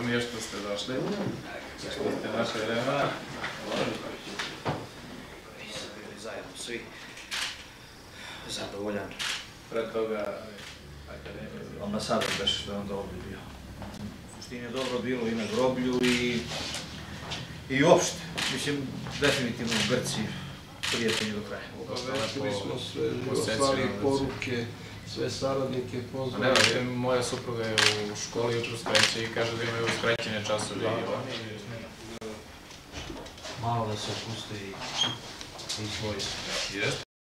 Drago mi je što ste došli, što ste naše vremena. Nisam bili zajedno svi. Zadovoljan. Pre toga akademija. Ambasador beše što je onda ovdje bio. U suštini je dobro bilo i na groblju i uopšte. Mislim, definitivno u Grci prijatelji do kraja. Obavestili smo sve, poslali poruke, sve saradnike pozvali. Ne, moja supruga je u školi jutro skreće i kaže da imaju skrećene časove. Malo da se opuste i svoji.